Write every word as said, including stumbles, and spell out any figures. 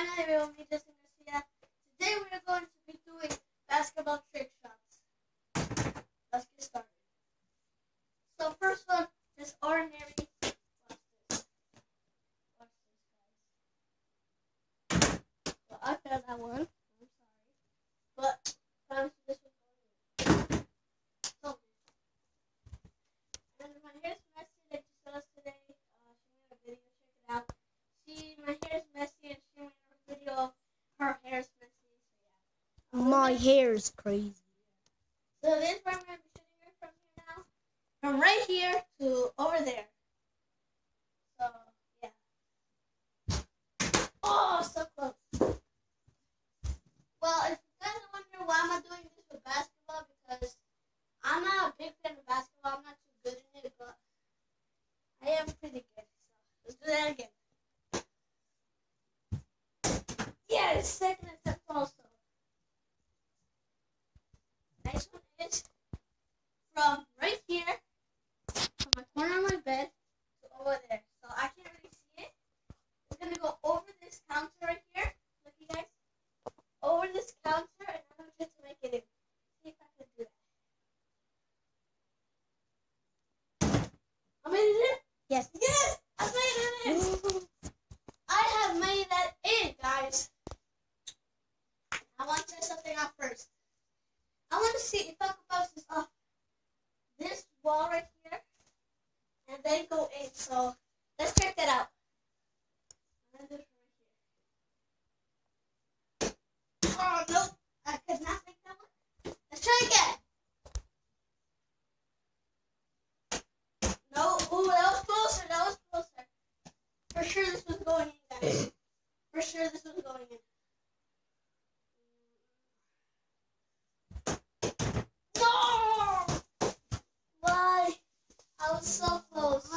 Hi everyone, me Justin Garcia. Today we are going to be doing basketball trick shots. Let's get started. So first one, this ordinary. Watch this. Watch this, guys. Well, I failed that one. I'm sorry, but promise you this one's going so and my hair's messy. Like she saw us today. Uh, she made a video. Check it out. She, my hair's messy, and she made a video of her hair's messy. So yeah. My hair's crazy. So this is where I'm going to be shooting her from here now. From right here to over there. So, yeah. Oh, so close. Well, if you guys are wondering why am I doing this with basketball, because I'm not a big fan of basketball. I'm not too good in it, but I am pretty good. So, let's do that again. Yes, second attempt also. Next one is from right here, from the corner of my bed to over there. So I can't really see it. It's gonna go over this counter right here. Look, you guys. Over this counter, and I'm gonna try to make it in. See if I can do that. I made it in? Yes. Yes! I made it in! I have made that in, guys. I want to try something out first. I want to see if I can bounce this off this wall right here and then go in. So let's check that out. I'm gonna do it right here. Oh nope, I could not make that one. Let's try again. No, ooh, that was closer. That was closer. For sure, this was going in, guys. For sure, this was going in. No! Why? I was so close.